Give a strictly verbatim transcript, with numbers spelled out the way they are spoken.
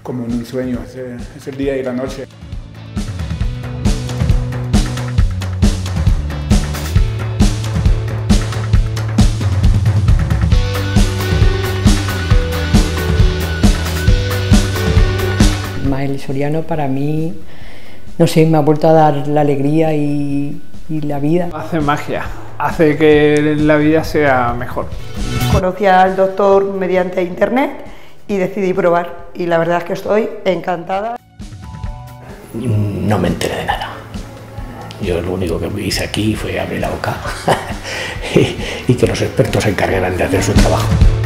como en un sueño, es, es el día y la noche. Ismael Soriano para mí, no sé, me ha vuelto a dar la alegría y, y la vida. Hace magia, hace que la vida sea mejor. Conocí al doctor mediante internet y decidí probar y la verdad es que estoy encantada. No me enteré de nada. Yo lo único que hice aquí fue abrir la boca y, y que los expertos se encargaran de hacer su trabajo.